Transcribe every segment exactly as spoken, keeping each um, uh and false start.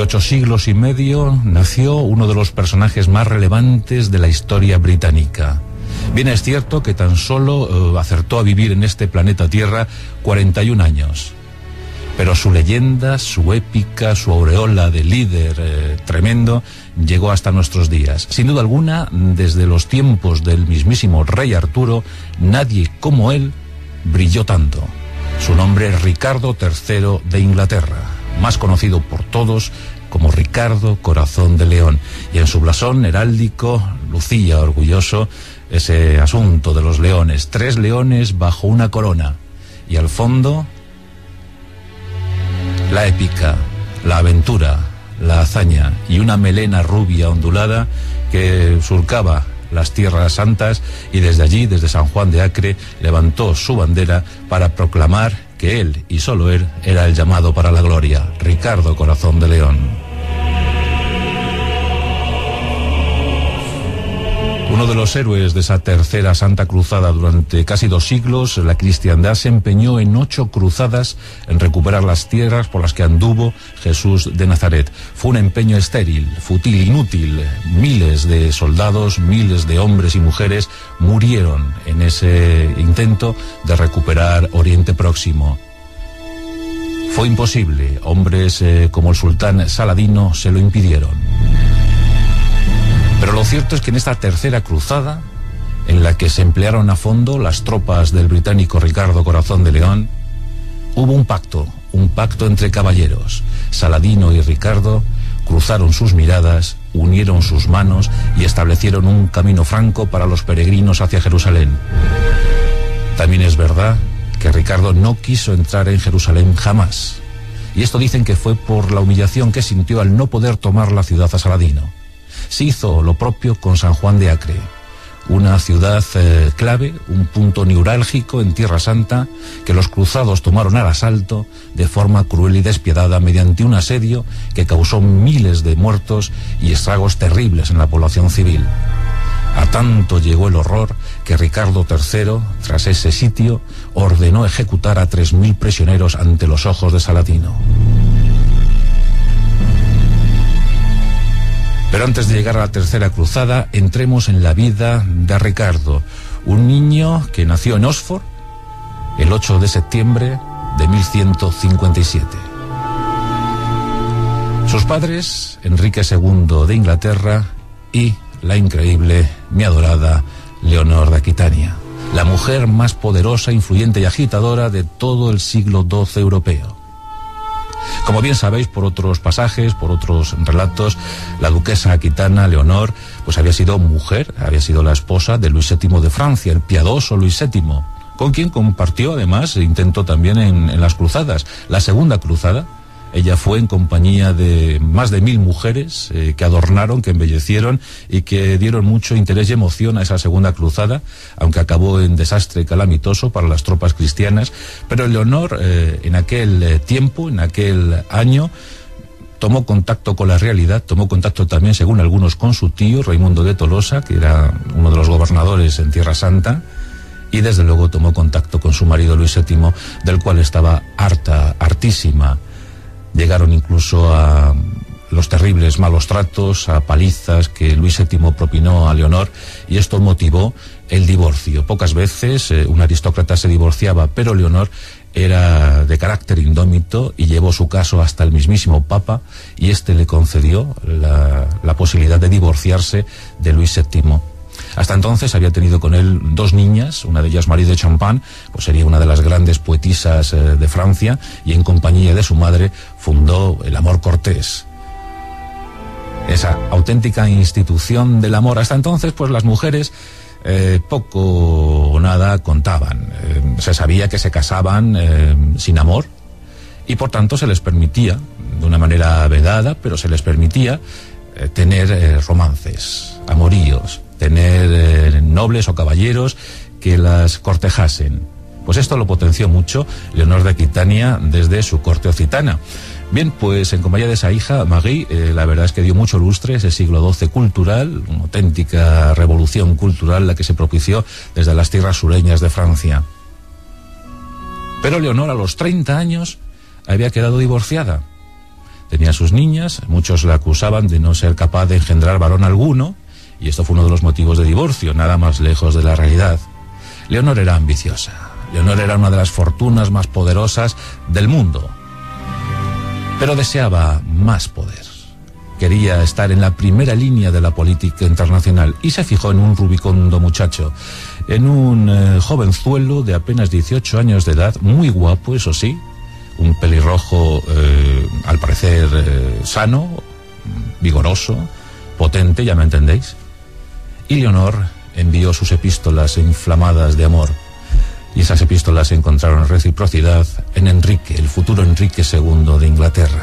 ocho siglos y medio nació uno de los personajes más relevantes de la historia británica. Bien es cierto que tan solo uh, acertó a vivir en este planeta Tierra cuarenta y un años. Pero su leyenda, su épica, su aureola de líder eh, tremendo llegó hasta nuestros días. Sin duda alguna, desde los tiempos del mismísimo rey Arturo, nadie como él brilló tanto. Su nombre es Ricardo tercero de Inglaterra, más conocido por todos como Ricardo Corazón de León. Y en su blasón heráldico lucía orgulloso ese asunto de los leones, tres leones bajo una corona. Y al fondo, la épica, la aventura, la hazaña y una melena rubia ondulada que surcaba las tierras santas, y desde allí, desde San Juan de Acre, levantó su bandera para proclamar que él, y solo él, era el llamado para la gloria, Ricardo Corazón de León. Uno de los héroes de esa tercera Santa Cruzada. Durante casi dos siglos, la cristiandad se empeñó en ocho cruzadas en recuperar las tierras por las que anduvo Jesús de Nazaret. Fue un empeño estéril, fútil, inútil. Miles de soldados, miles de hombres y mujeres murieron en ese intento de recuperar Oriente Próximo. Fue imposible. Hombres eh, como el sultán Saladino se lo impidieron. Pero lo cierto es que en esta tercera cruzada, en la que se emplearon a fondo las tropas del británico Ricardo Corazón de León, hubo un pacto, un pacto entre caballeros. Saladino y Ricardo cruzaron sus miradas, unieron sus manos y establecieron un camino franco para los peregrinos hacia Jerusalén. También es verdad que Ricardo no quiso entrar en Jerusalén jamás. Y esto dicen que fue por la humillación que sintió al no poder tomar la ciudad a Saladino. Se hizo lo propio con San Juan de Acre, una ciudad eh, clave, un punto neurálgico en Tierra Santa, que los cruzados tomaron al asalto de forma cruel y despiadada mediante un asedio que causó miles de muertos y estragos terribles en la población civil. A tanto llegó el horror que Ricardo tercero, tras ese sitio, ordenó ejecutar a tres mil prisioneros ante los ojos de Saladino. Pero antes de llegar a la tercera cruzada, entremos en la vida de Ricardo, un niño que nació en Oxford el ocho de septiembre de mil ciento cincuenta y siete. Sus padres, Enrique segundo de Inglaterra y la increíble, mi adorada Leonor de Aquitania, la mujer más poderosa, influyente y agitadora de todo el siglo doce europeo. Como bien sabéis por otros pasajes, por otros relatos, la duquesa aquitana Leonor pues había sido mujer, había sido la esposa de Luis séptimo de Francia, el piadoso Luis séptimo, con quien compartió además, intentó también en, en las cruzadas. La segunda cruzada, ella fue en compañía de más de mil mujeres eh, que adornaron, que embellecieron y que dieron mucho interés y emoción a esa segunda cruzada, aunque acabó en desastre calamitoso para las tropas cristianas. Pero Leonor eh, en aquel eh, tiempo, en aquel año, tomó contacto con la realidad, tomó contacto también, según algunos, con su tío Raimundo de Tolosa, que era uno de los gobernadores en Tierra Santa, y desde luego tomó contacto con su marido Luis séptimo, del cual estaba harta, hartísima. Llegaron incluso a los terribles malos tratos, a palizas que Luis séptimo propinó a Leonor, y esto motivó el divorcio. Pocas veces eh, un aristócrata se divorciaba, pero Leonor era de carácter indómito y llevó su caso hasta el mismísimo Papa, y este le concedió la, la posibilidad de divorciarse de Luis séptimo. Hasta entonces había tenido con él dos niñas, una de ellas Marie de Champagne, pues sería una de las grandes poetisas eh, de Francia, y en compañía de su madre fundó el amor cortés, esa auténtica institución del amor. Hasta entonces pues las mujeres eh, poco o nada contaban, eh, se sabía que se casaban eh, sin amor, y por tanto se les permitía, de una manera vedada, pero se les permitía eh, tener eh, romances, amoríos, tener eh, nobles o caballeros que las cortejasen. Pues esto lo potenció mucho Leonor de Aquitania desde su corte occitana. Bien, pues en compañía de esa hija, Marie, eh, la verdad es que dio mucho lustre ese siglo doce cultural, una auténtica revolución cultural la que se propició desde las tierras sureñas de Francia. Pero Leonor a los treinta años había quedado divorciada. tenía sus niñas, muchos la acusaban de no ser capaz de engendrar varón alguno, y esto fue uno de los motivos de divorcio, nada más lejos de la realidad. Leonor era ambiciosa. Leonor era una de las fortunas más poderosas del mundo, pero deseaba más poder. Quería estar en la primera línea de la política internacional y se fijó en un rubicondo muchacho, en un eh, jovenzuelo de apenas dieciocho años de edad, muy guapo, eso sí, un pelirrojo eh, al parecer eh, sano, vigoroso, potente, ya me entendéis. Y Leonor envió sus epístolas inflamadas de amor, y esas epístolas encontraron reciprocidad en Enrique, el futuro Enrique segundo de Inglaterra.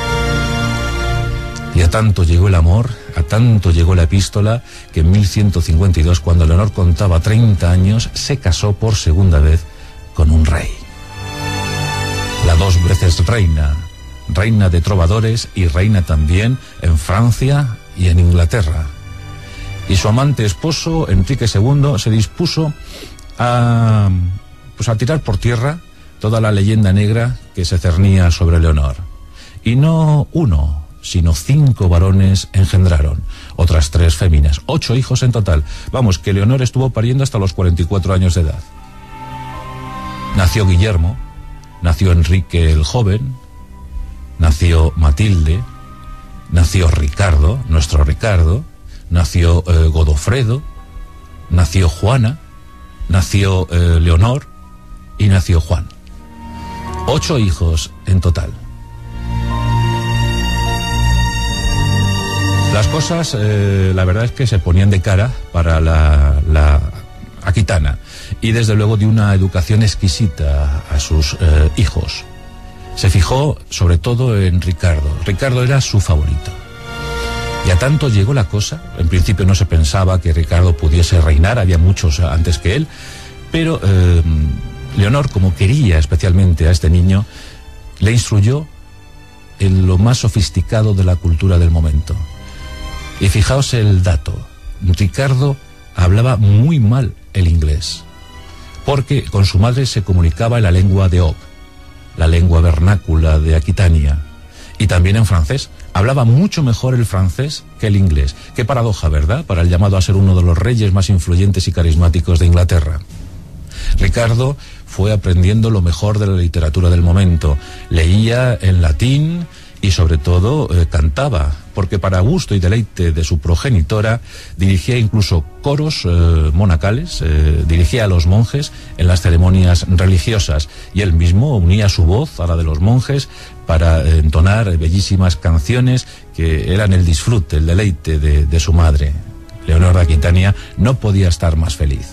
Y a tanto llegó el amor, a tanto llegó la epístola, que en mil ciento cincuenta y dos, cuando Leonor contaba treinta años, se casó por segunda vez con un rey. La dos veces reina, reina de trovadores y reina también en Francia y en Inglaterra. Y su amante esposo, Enrique segundo, se dispuso a, pues a tirar por tierra toda la leyenda negra que se cernía sobre Leonor. Y no uno, sino cinco varones engendraron, otras tres féminas, ocho hijos en total. Vamos, que Leonor estuvo pariendo hasta los cuarenta y cuatro años de edad. Nació Guillermo, nació Enrique el joven, nació Matilde, nació Ricardo, nuestro Ricardo, nació eh, Godofredo, nació Juana, nació eh, Leonor y nació Juan. Ocho hijos en total. Las cosas, eh, la verdad es que se ponían de cara para la, la aquitana, y desde luego dio una educación exquisita a sus eh, hijos. Se fijó sobre todo en Ricardo. Ricardo era su favorito. Y a tanto llegó la cosa, en principio no se pensaba que Ricardo pudiese reinar, había muchos antes que él, pero eh, Leonor, como quería especialmente a este niño, le instruyó en lo más sofisticado de la cultura del momento. Y fijaos el dato, Ricardo hablaba muy mal el inglés, porque con su madre se comunicaba en la lengua de Ob, la lengua vernácula de Aquitania, y también en francés. Hablaba mucho mejor el francés que el inglés. Qué paradoja, ¿verdad?, para el llamado a ser uno de los reyes más influyentes y carismáticos de Inglaterra. Ricardo fue aprendiendo lo mejor de la literatura del momento, leía en latín y sobre todo eh, cantaba, porque para gusto y deleite de su progenitora dirigía incluso coros eh, monacales, eh, dirigía a los monjes en las ceremonias religiosas, y él mismo unía su voz a la de los monjes para eh, entonar bellísimas canciones que eran el disfrute, el deleite de, de su madre. Leonor de Aquitania no podía estar más feliz.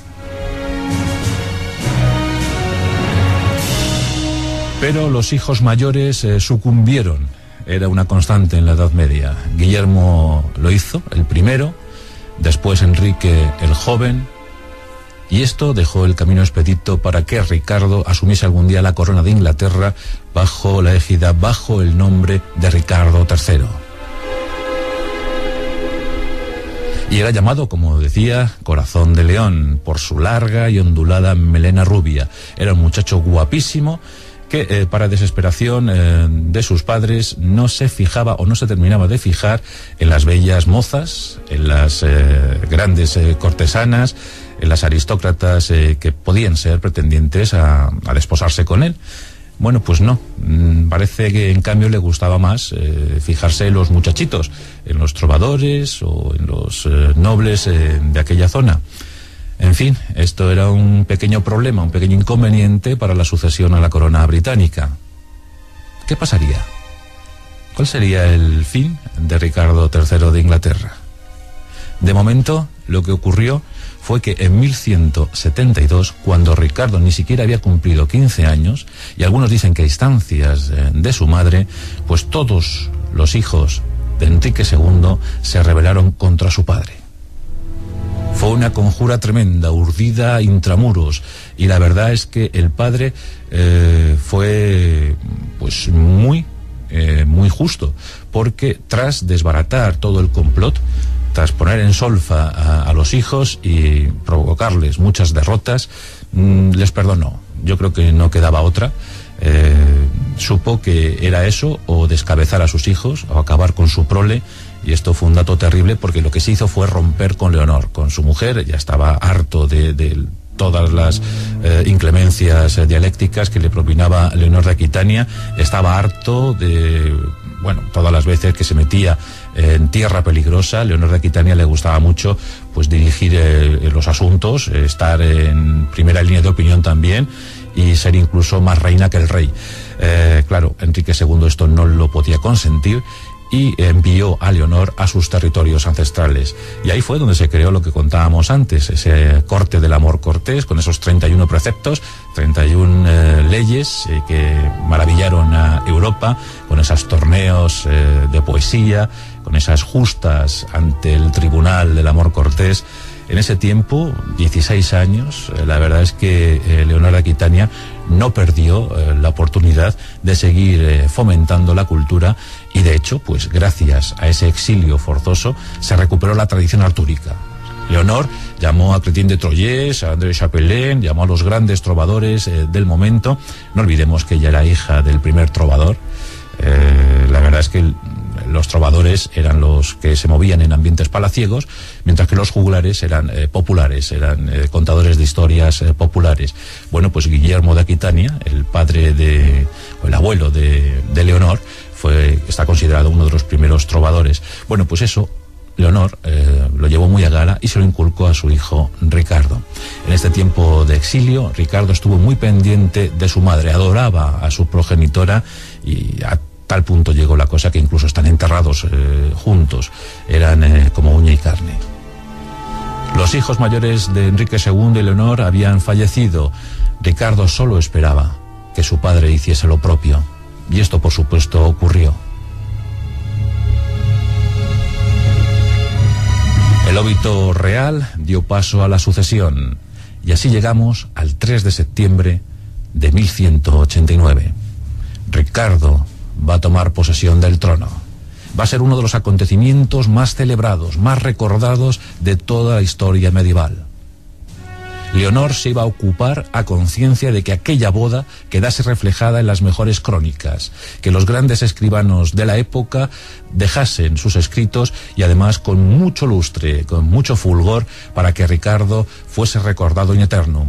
Pero los hijos mayores eh, sucumbieron. Era una constante en la Edad Media. Guillermo lo hizo, el primero, después Enrique el joven, y esto dejó el camino expedito para que Ricardo asumiese algún día la corona de Inglaterra bajo la égida, bajo el nombre de Ricardo tercero. Y era llamado, como decía, Corazón de León, por su larga y ondulada melena rubia. Era un muchacho guapísimo, que eh, para desesperación eh, de sus padres no se fijaba o no se terminaba de fijar en las bellas mozas, en las eh, grandes eh, cortesanas, en las aristócratas eh, que podían ser pretendientes a, a desposarse con él. Bueno, pues no, mm, parece que en cambio le gustaba más eh, fijarse en los muchachitos, en los trovadores o en los eh, nobles eh, de aquella zona. En fin, esto era un pequeño problema, un pequeño inconveniente para la sucesión a la corona británica. ¿Qué pasaría? ¿Cuál sería el fin de Ricardo tercero de Inglaterra? De momento, lo que ocurrió fue que en mil ciento setenta y dos, cuando Ricardo ni siquiera había cumplido quince años, y algunos dicen que a instancias de su madre, pues todos los hijos de Enrique segundo se rebelaron contra su padre. Fue una conjura tremenda, urdida intramuros, y la verdad es que el padre eh, fue pues muy, eh, muy justo, porque tras desbaratar todo el complot, tras poner en solfa a, a los hijos y provocarles muchas derrotas, mmm, les perdonó. Yo creo que no quedaba otra. Eh, supo que era eso, o descabezar a sus hijos, o acabar con su prole, y esto fue un dato terrible porque lo que se hizo fue romper con Leonor, con su mujer. Ya estaba harto de, de todas las eh, inclemencias eh, dialécticas que le propinaba Leonor de Aquitania, estaba harto de, bueno, todas las veces que se metía en tierra peligrosa. Leonor de Aquitania le gustaba mucho pues dirigir eh, los asuntos, eh, estar en primera línea de opinión también, y ser incluso más reina que el rey. Eh, claro, Enrique segundo esto no lo podía consentir, y envió a Leonor a sus territorios ancestrales. Y ahí fue donde se creó lo que contábamos antes, ese corte del amor cortés, con esos treinta y uno preceptos, treinta y una eh, leyes eh, que maravillaron a Europa, con esos torneos eh, de poesía, con esas justas ante el tribunal del amor cortés. En ese tiempo, dieciséis años, eh, la verdad es que eh, Leonor de Aquitania no perdió eh, la oportunidad de seguir eh, fomentando la cultura, y de hecho, pues gracias a ese exilio forzoso, se recuperó la tradición artúrica. Leonor llamó a Chrétien de Troyes, a André Chapelain, llamó a los grandes trovadores eh, del momento. No olvidemos que ella era hija del primer trovador. Eh, la verdad es que el, los trovadores eran los que se movían en ambientes palaciegos, mientras que los juglares eran eh, populares, eran eh, contadores de historias eh, populares. Bueno, pues Guillermo de Aquitania, el padre de, o el abuelo de, de Leonor, fue, está considerado uno de los primeros trovadores. Bueno, pues eso Leonor eh, lo llevó muy a gala y se lo inculcó a su hijo Ricardo. En este tiempo de exilio, Ricardo estuvo muy pendiente de su madre, adoraba a su progenitora, y a tal punto llegó la cosa que incluso están enterrados eh, juntos, eran eh, como uña y carne. Los hijos mayores de Enrique segundo y Leonor habían fallecido. Ricardo solo esperaba que su padre hiciese lo propio, y esto por supuesto ocurrió. El óbito real dio paso a la sucesión, y así llegamos al tres de septiembre de mil ciento ochenta y nueve. Ricardo va a tomar posesión del trono. Va a ser uno de los acontecimientos más celebrados, más recordados de toda la historia medieval. Leonor se iba a ocupar a conciencia de que aquella boda quedase reflejada en las mejores crónicas, que los grandes escribanos de la época dejasen sus escritos, y además con mucho lustre, con mucho fulgor, para que Ricardo fuese recordado in eternum.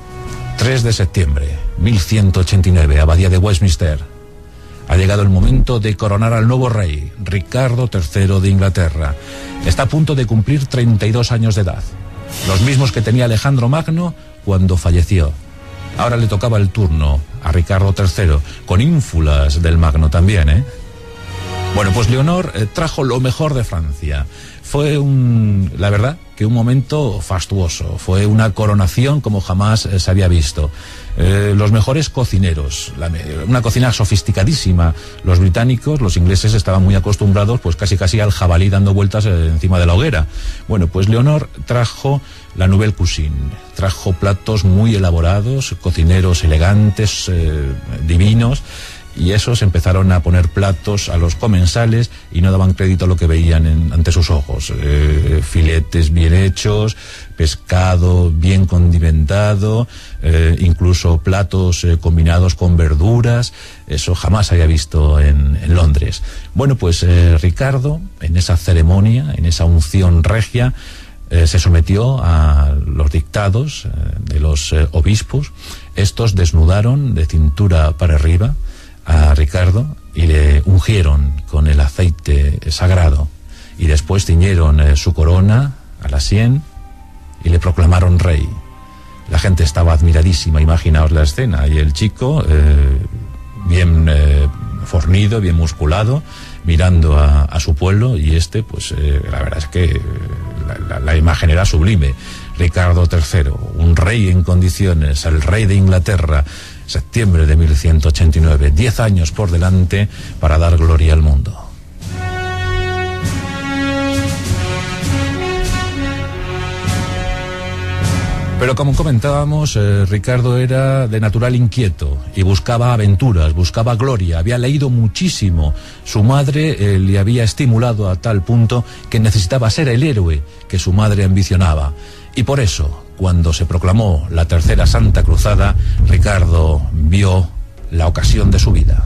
tres de septiembre, mil ciento ochenta y nueve, Abadía de Westminster. Ha llegado el momento de coronar al nuevo rey, Ricardo tercero de Inglaterra. Está a punto de cumplir treinta y dos años de edad, los mismos que tenía Alejandro Magno cuando falleció. Ahora le tocaba el turno a Ricardo tercero, con ínfulas del Magno también, ¿eh? Bueno, pues Leonor eh, trajo lo mejor de Francia. Fue un, la verdad, que un momento fastuoso. Fue una coronación como jamás eh, se había visto. Eh, los mejores cocineros, la, una cocina sofisticadísima. Los británicos, los ingleses estaban muy acostumbrados, pues casi casi al jabalí dando vueltas eh, encima de la hoguera. Bueno, pues Leonor trajo la nouvelle cuisine, trajo platos muy elaborados, cocineros elegantes, eh, divinos. Y esos empezaron a poner platos a los comensales y no daban crédito a lo que veían en, ante sus ojos. Eh, filetes bien hechos, pescado bien condimentado, eh, incluso platos eh, combinados con verduras. Eso jamás había visto en, en Londres. Bueno, pues eh, Ricardo, en esa ceremonia, en esa unción regia, eh, se sometió a los dictados eh, de los eh, obispos. Estos desnudaron de cintura para arriba a Ricardo y le ungieron con el aceite sagrado, y después ciñeron eh, su corona a la sien y le proclamaron rey. La gente estaba admiradísima, imaginaos la escena, y el chico eh, bien eh, fornido, bien musculado, mirando a, a su pueblo, y este, pues eh, la verdad es que la, la, la imagen era sublime. Ricardo tercero, un rey en condiciones, el rey de Inglaterra, septiembre de mil ciento ochenta y nueve, diez años por delante para dar gloria al mundo. Pero como comentábamos, eh, Ricardo era de natural inquieto y buscaba aventuras, buscaba gloria, había leído muchísimo. Su madre eh, le había estimulado a tal punto que necesitaba ser el héroe que su madre ambicionaba. Y por eso, cuando se proclamó la Tercera Santa Cruzada, Ricardo vio la ocasión de su vida.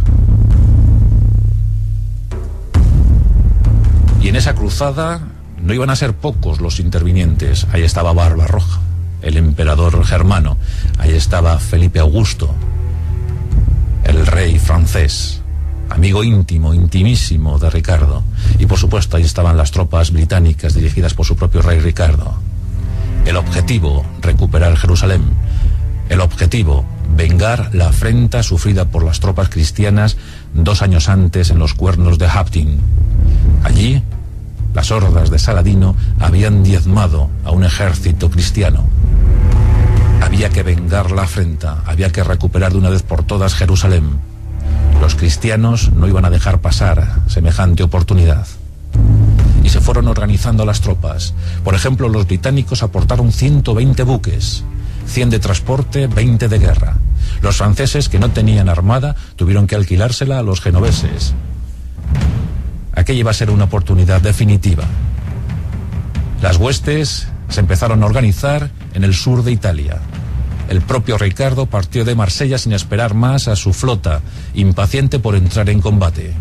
Y en esa cruzada no iban a ser pocos los intervinientes. Ahí estaba Barbarroja, el emperador germano. Ahí estaba Felipe Augusto, el rey francés, amigo íntimo, intimísimo de Ricardo. Y por supuesto ahí estaban las tropas británicas dirigidas por su propio rey Ricardo. El objetivo, recuperar Jerusalén. El objetivo, vengar la afrenta sufrida por las tropas cristianas dos años antes en los cuernos de Hattin. Allí, las hordas de Saladino habían diezmado a un ejército cristiano. Había que vengar la afrenta, había que recuperar de una vez por todas Jerusalén. Los cristianos no iban a dejar pasar semejante oportunidad. Y se fueron organizando las tropas. Por ejemplo, los británicos aportaron ciento veinte buques, cien de transporte, veinte de guerra. Los franceses, que no tenían armada, tuvieron que alquilársela a los genoveses. Aquella iba a ser una oportunidad definitiva. Las huestes se empezaron a organizar en el sur de Italia. El propio Ricardo partió de Marsella sin esperar más a su flota, impaciente por entrar en combate.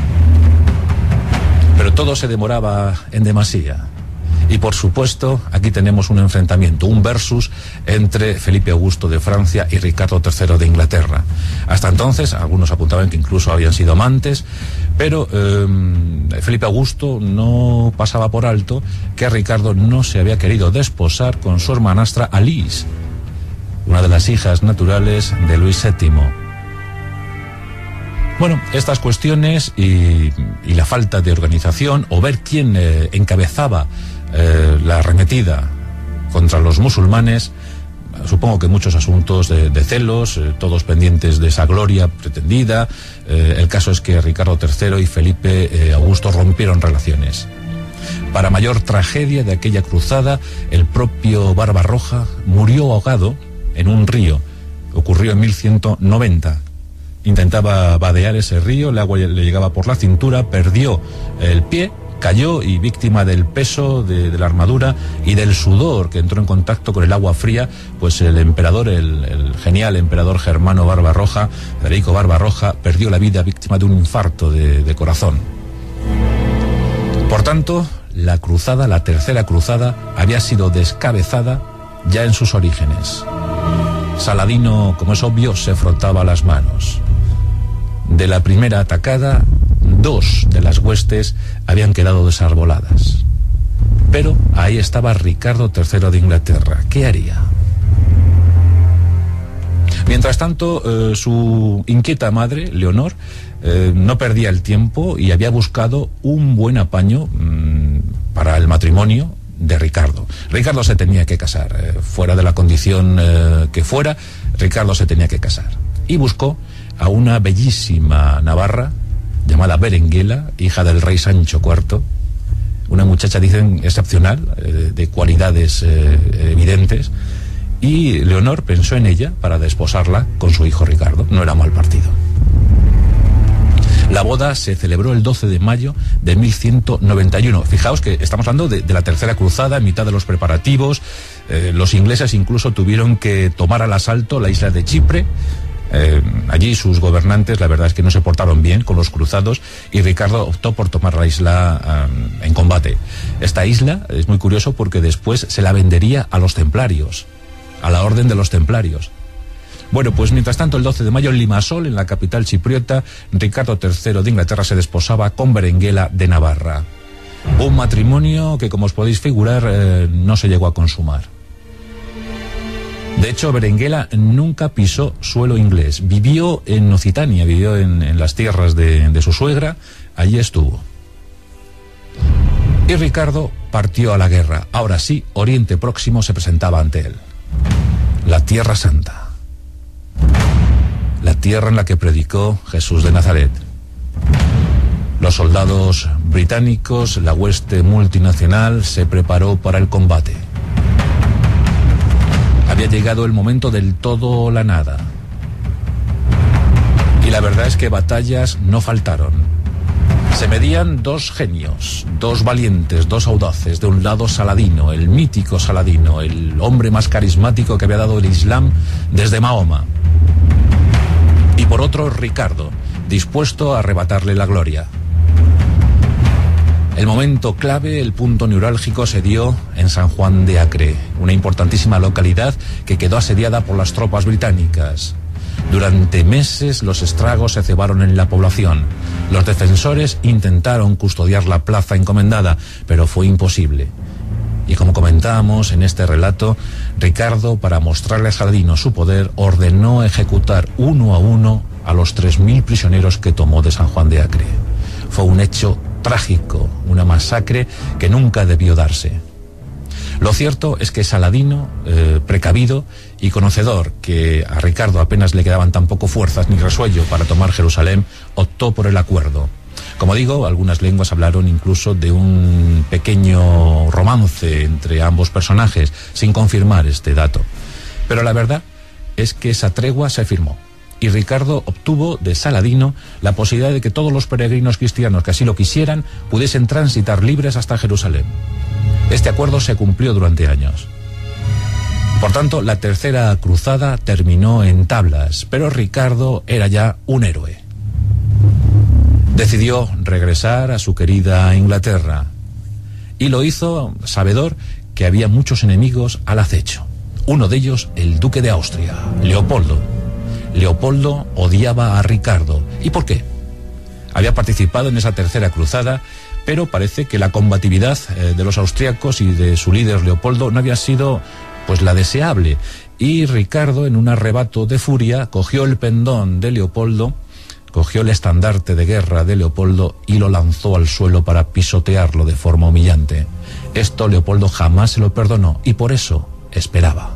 Pero todo se demoraba en demasía. Y por supuesto, aquí tenemos un enfrentamiento, un versus entre Felipe Augusto de Francia y Ricardo tercero de Inglaterra. Hasta entonces, algunos apuntaban que incluso habían sido amantes, pero eh, Felipe Augusto no pasaba por alto que Ricardo no se había querido desposar con su hermanastra Alice, una de las hijas naturales de Luis séptimo. Bueno, estas cuestiones y, y la falta de organización, o ver quién eh, encabezaba eh, la arremetida contra los musulmanes, supongo que muchos asuntos de, de celos, eh, todos pendientes de esa gloria pretendida. Eh, el caso es que Ricardo tercero y Felipe eh, Augusto rompieron relaciones. Para mayor tragedia de aquella cruzada, el propio Barbarroja murió ahogado en un río. Ocurrió en mil ciento noventa. Intentaba vadear ese río, el agua le llegaba por la cintura, perdió el pie, cayó y, víctima del peso de, de la armadura y del sudor que entró en contacto con el agua fría, pues el emperador, el, el genial emperador germano Barbarroja, Federico Barbarroja, perdió la vida víctima de un infarto de, de corazón. Por tanto, la cruzada, la tercera cruzada, había sido descabezada ya en sus orígenes. Saladino, como es obvio, se frotaba las manos. De la primera atacada, dos de las huestes habían quedado desarboladas. Pero ahí estaba Ricardo tercero de Inglaterra. ¿Qué haría? Mientras tanto, eh, su inquieta madre, Leonor, eh, no perdía el tiempo y había buscado un buen apaño mmm, para el matrimonio de Ricardo. Ricardo se tenía que casar, eh, fuera de la condición eh, que fuera, Ricardo se tenía que casar. Y buscó a una bellísima navarra llamada Berenguela, hija del rey Sancho cuarto, una muchacha, dicen, excepcional, eh, de cualidades eh, evidentes, y Leonor pensó en ella para desposarla con su hijo Ricardo. No era mal partido. La boda se celebró el doce de mayo de mil ciento noventa y uno. Fijaos que estamos hablando de, de la tercera cruzada, en mitad de los preparativos. Eh, los ingleses incluso tuvieron que tomar al asalto la isla de Chipre. Eh, allí sus gobernantes, la verdad es que no se portaron bien con los cruzados, y Ricardo optó por tomar la isla um, en combate. Esta isla es muy curioso porque después se la vendería a los templarios, a la orden de los templarios. Bueno, pues mientras tanto, el doce de mayo en Limasol, en la capital chipriota, Ricardo tercero de Inglaterra se desposaba con Berenguela de Navarra. Un matrimonio que, como os podéis figurar, eh, no se llegó a consumar. De hecho, Berenguela nunca pisó suelo inglés. Vivió en Occitania, vivió en, en las tierras de, de su suegra, allí estuvo. Y Ricardo partió a la guerra. Ahora sí, Oriente Próximo se presentaba ante él. La Tierra Santa. La tierra en la que predicó Jesús de Nazaret. Los soldados británicos, la hueste multinacional, se preparó para el combate. Había llegado el momento del todo o la nada. Y la verdad es que batallas no faltaron. Se medían dos genios, dos valientes, dos audaces. De un lado Saladino, el mítico Saladino, el hombre más carismático que había dado el Islam desde Mahoma. Y por otro Ricardo, dispuesto a arrebatarle la gloria. El momento clave, el punto neurálgico, se dio en San Juan de Acre, una importantísima localidad que quedó asediada por las tropas británicas. Durante meses los estragos se cebaron en la población. Los defensores intentaron custodiar la plaza encomendada, pero fue imposible. Y como comentábamos en este relato, Ricardo, para mostrarle a Saladino su poder, ordenó ejecutar uno a uno a los tres mil prisioneros que tomó de San Juan de Acre. Fue un hecho trágico, una masacre que nunca debió darse. Lo cierto es que Saladino, eh, precavido y conocedor que a Ricardo apenas le quedaban tampoco fuerzas ni resuello para tomar Jerusalén, optó por el acuerdo. Como digo, algunas lenguas hablaron incluso de un pequeño romance entre ambos personajes, sin confirmar este dato. Pero la verdad es que esa tregua se firmó, y Ricardo obtuvo de Saladino la posibilidad de que todos los peregrinos cristianos que así lo quisieran pudiesen transitar libres hasta Jerusalén. Este acuerdo se cumplió durante años. Por tanto, la tercera cruzada terminó en tablas, pero Ricardo era ya un héroe. Decidió regresar a su querida Inglaterra, y lo hizo sabedor que había muchos enemigos al acecho. Uno de ellos, el duque de Austria, Leopoldo. Leopoldo odiaba a Ricardo. ¿Y por qué? Había participado en esa tercera cruzada, pero parece que la combatividad eh, de los austriacos y de su líder Leopoldo no había sido pues la deseable, y Ricardo, en un arrebato de furia, cogió el pendón de Leopoldo, cogió el estandarte de guerra de Leopoldo y lo lanzó al suelo para pisotearlo de forma humillante. Esto Leopoldo jamás se lo perdonó, y por eso esperaba.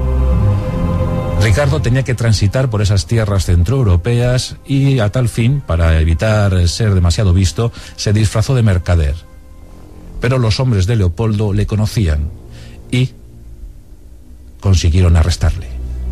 Ricardo tenía que transitar por esas tierras centroeuropeas y, a tal fin, para evitar ser demasiado visto, se disfrazó de mercader. Pero los hombres de Leopoldo le conocían y consiguieron arrestarle.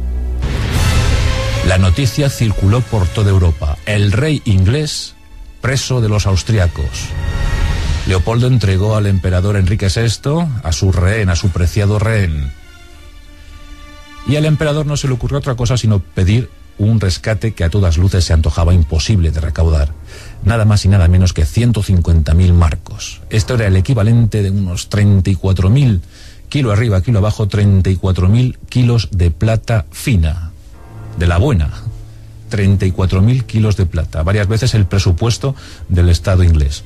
La noticia circuló por toda Europa. El rey inglés preso de los austriacos. Leopoldo entregó al emperador Enrique sexto a su rehén, a su preciado rehén. Y al emperador no se le ocurrió otra cosa sino pedir un rescate que a todas luces se antojaba imposible de recaudar. Nada más y nada menos que ciento cincuenta mil marcos. Esto era el equivalente de unos treinta y cuatro mil, kilo arriba, kilo abajo, treinta y cuatro mil kilos de plata fina, de la buena. treinta y cuatro mil kilos de plata, varias veces el presupuesto del Estado inglés.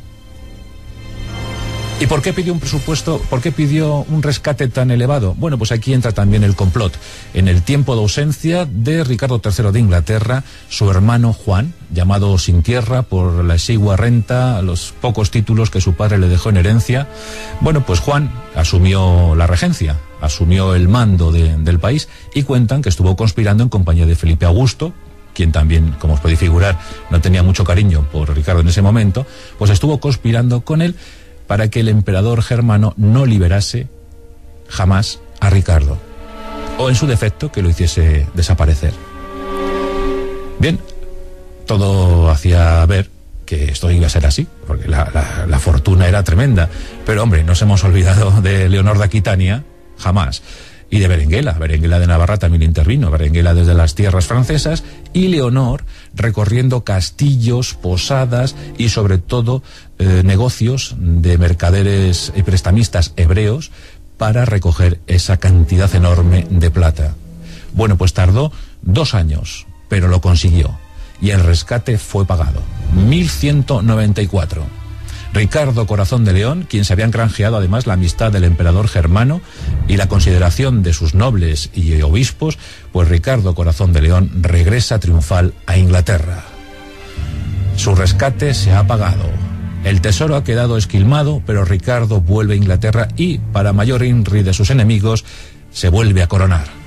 ¿Y por qué pidió un presupuesto, por qué pidió un rescate tan elevado? Bueno, pues aquí entra también el complot. En el tiempo de ausencia de Ricardo tercero de Inglaterra, su hermano Juan, llamado sin tierra por la exigua renta, los pocos títulos que su padre le dejó en herencia, bueno, pues Juan asumió la regencia, asumió el mando de, del país, y cuentan que estuvo conspirando en compañía de Felipe Augusto, quien también, como os podéis figurar, no tenía mucho cariño por Ricardo en ese momento, pues estuvo conspirando con él para que el emperador germano no liberase jamás a Ricardo, o en su defecto que lo hiciese desaparecer. Bien, todo hacía ver que esto iba a ser así, porque la, la, la fortuna era tremenda, pero hombre, nos hemos olvidado de Leonor de Aquitania, jamás, y de Berenguela. Berenguela de Navarra también intervino, Berenguela desde las tierras francesas, y Leonor recorriendo castillos, posadas y sobre todo eh, negocios de mercaderes y prestamistas hebreos para recoger esa cantidad enorme de plata. Bueno, pues tardó dos años, pero lo consiguió, y el rescate fue pagado, mil ciento noventa y cuatro. Ricardo Corazón de León, quien se había granjeado además la amistad del emperador germano y la consideración de sus nobles y obispos, pues Ricardo Corazón de León regresa triunfal a Inglaterra. Su rescate se ha pagado. El tesoro ha quedado esquilmado, pero Ricardo vuelve a Inglaterra y, para mayor inri de sus enemigos, se vuelve a coronar.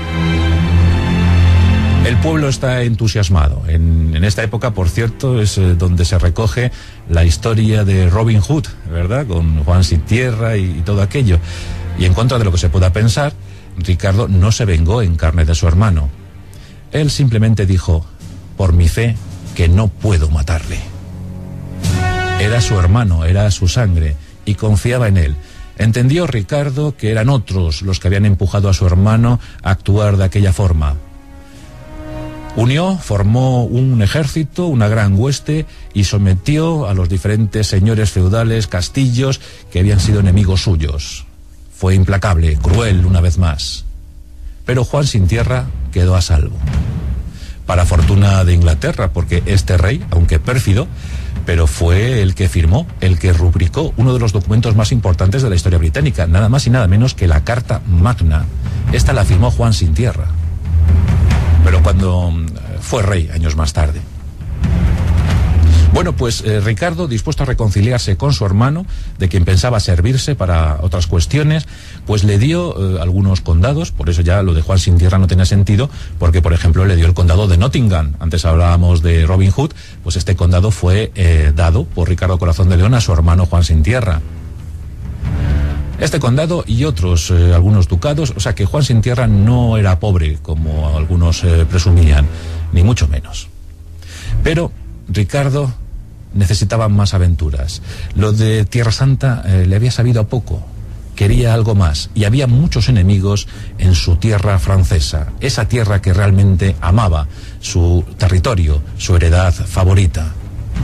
El pueblo está entusiasmado. En, en esta época, por cierto, es eh, donde se recoge la historia de Robin Hood, ¿verdad? Con Juan sin tierra y, y todo aquello. Y en contra de lo que se pueda pensar, Ricardo no se vengó en carne de su hermano. Él simplemente dijo, por mi fe, que no puedo matarle. Era su hermano, era su sangre, y confiaba en él. Entendió Ricardo que eran otros los que habían empujado a su hermano a actuar de aquella forma. Unió, formó un ejército, una gran hueste, y sometió a los diferentes señores feudales, castillos, que habían sido enemigos suyos. Fue implacable, cruel una vez más. Pero Juan sin tierra quedó a salvo. Para fortuna de Inglaterra, porque este rey, aunque pérfido, pero fue el que firmó, el que rubricó uno de los documentos más importantes de la historia británica, nada más y nada menos que la Carta Magna. Esta la firmó Juan sin tierra, pero cuando fue rey, años más tarde. Bueno, pues eh, Ricardo, dispuesto a reconciliarse con su hermano, de quien pensaba servirse para otras cuestiones, pues le dio eh, algunos condados. Por eso ya lo de Juan sin tierra no tenía sentido, porque por ejemplo le dio el condado de Nottingham. Antes hablábamos de Robin Hood, pues este condado fue eh, dado por Ricardo Corazón de León a su hermano Juan sin tierra. Este condado y otros, eh, algunos ducados, o sea que Juan sin tierra no era pobre, como algunos eh, presumían, ni mucho menos. Pero Ricardo necesitaba más aventuras. Lo de Tierra Santa eh, le había sabido a poco. Quería algo más, y había muchos enemigos en su tierra francesa, esa tierra que realmente amaba, su territorio, su heredad favorita.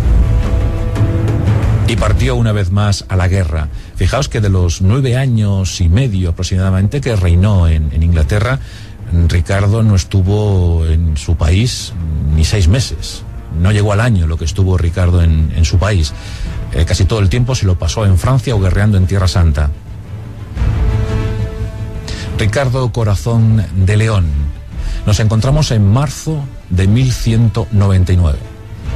Y partió una vez más a la guerra. Fijaos que de los nueve años y medio aproximadamente que reinó en, en Inglaterra, Ricardo no estuvo en su país ni seis meses. No llegó al año lo que estuvo Ricardo en, en su país. Eh, casi todo el tiempo se lo pasó en Francia o guerreando en Tierra Santa. Ricardo Corazón de León. Nos encontramos en marzo de mil ciento noventa y nueve.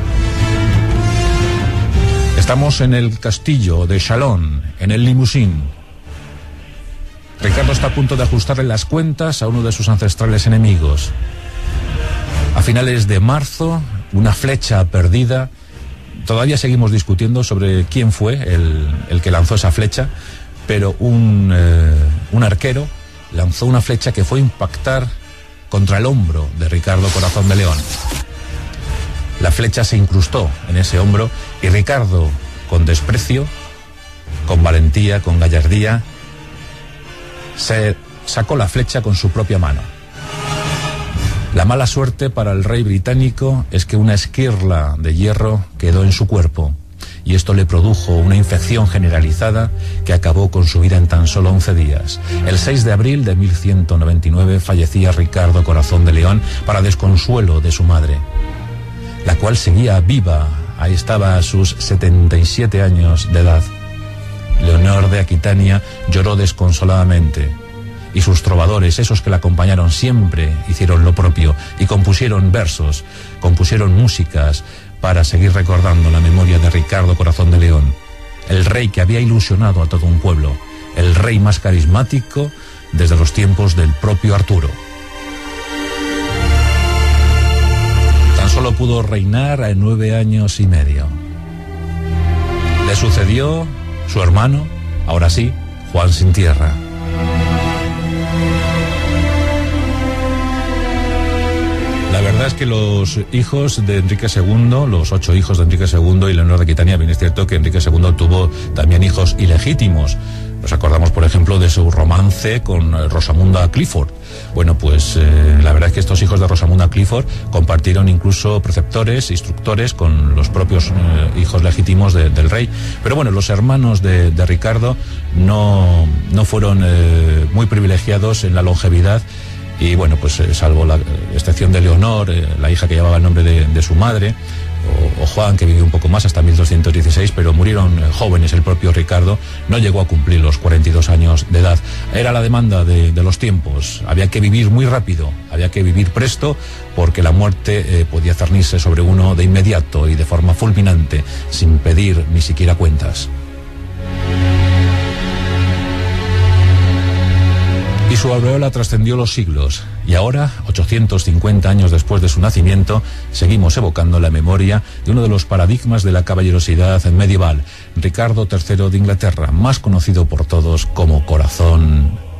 Estamos en el castillo de Chalon, en el Limousin. Ricardo está a punto de ajustarle las cuentas a uno de sus ancestrales enemigos. A finales de marzo, una flecha perdida. Todavía seguimos discutiendo sobre quién fue el, el que lanzó esa flecha, pero un, eh, un arquero lanzó una flecha que fue a impactar contra el hombro de Ricardo Corazón de León. La flecha se incrustó en ese hombro y Ricardo, con desprecio, con valentía, con gallardía, se sacó la flecha con su propia mano. La mala suerte para el rey británico es que una esquirla de hierro quedó en su cuerpo, y esto le produjo una infección generalizada que acabó con su vida en tan solo once días. El seis de abril de mil ciento noventa y nueve fallecía Ricardo Corazón de León para desconsuelo de su madre, la cual seguía viva. Ahí estaba a sus setenta y siete años de edad. Leonor de Aquitania lloró desconsoladamente, y sus trovadores, esos que la acompañaron siempre, hicieron lo propio y compusieron versos, compusieron músicas para seguir recordando la memoria de Ricardo Corazón de León, el rey que había ilusionado a todo un pueblo, el rey más carismático desde los tiempos del propio Arturo. Tan solo pudo reinar a nueve años y medio. Le sucedió su hermano, ahora sí, Juan sin tierra. La verdad es que los hijos de Enrique segundo, los ocho hijos de Enrique segundo y Leonor de Aquitania, bien es cierto que Enrique segundo tuvo también hijos ilegítimos. Nos acordamos, por ejemplo, de su romance con Rosamunda Clifford. Bueno, pues eh, la verdad es que estos hijos de Rosamunda Clifford compartieron incluso preceptores, instructores con los propios eh, hijos legítimos de, del rey. Pero bueno, los hermanos de, de Ricardo no, no fueron eh, muy privilegiados en la longevidad. Y bueno, pues eh, salvo la excepción de Leonor, eh, la hija que llevaba el nombre de, de su madre, o, o Juan, que vivió un poco más, hasta mil doscientos dieciséis, pero murieron eh, jóvenes. El propio Ricardo no llegó a cumplir los cuarenta y dos años de edad. Era la demanda de, de los tiempos. Había que vivir muy rápido, había que vivir presto, porque la muerte eh, podía cernirse sobre uno de inmediato y de forma fulminante, sin pedir ni siquiera cuentas. Y su aureola trascendió los siglos, y ahora, ochocientos cincuenta años después de su nacimiento, seguimos evocando la memoria de uno de los paradigmas de la caballerosidad medieval, Ricardo tercero de Inglaterra, más conocido por todos como Corazón